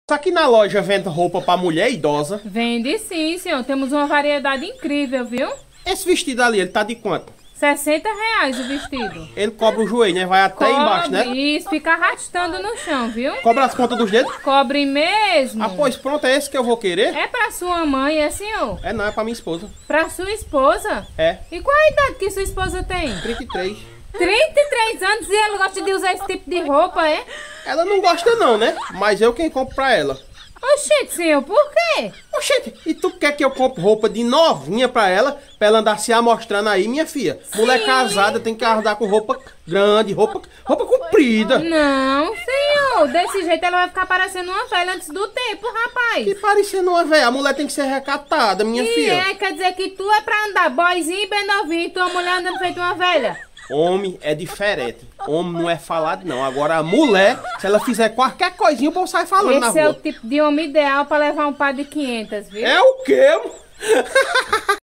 Aqui na loja vende roupa pra mulher idosa. Vende sim, senhor. Temos uma variedade incrível, viu? Esse vestido ali, ele tá de quanto? R$ 60 o vestido. Ele cobre o joelho, né? Vai até embaixo, né? Isso, fica arrastando no chão, viu? Cobra as pontas dos dedos? Cobre mesmo. Ah, pois pronto, é esse que eu vou querer? É pra sua mãe, é, senhor? É não, é pra minha esposa. Pra sua esposa? É, E qual a idade que sua esposa tem? 33. 33 anos e ela gosta de usar esse tipo de roupa, é? Ela não gosta não, né? Mas eu quem compro pra ela. Oxente, senhor, por quê? Oxente, e tu quer que eu compre roupa de novinha pra ela andar se amostrando aí, minha filha? Mulher casada tem que andar com roupa grande, roupa comprida. Não, senhor, desse jeito ela vai ficar parecendo uma velha antes do tempo, rapaz. Que parecendo uma velha, a mulher tem que ser recatada, minha filha. É, quer dizer que tu é pra andar boizinho bem novinho e tua mulher andando feito uma velha? Homem é diferente. Homem não é falado, não. Agora a mulher, se ela fizer qualquer coisinha, o povo sai falando na Esse é rua. o tipo de homem ideal pra levar um par de 500, viu? É o quê?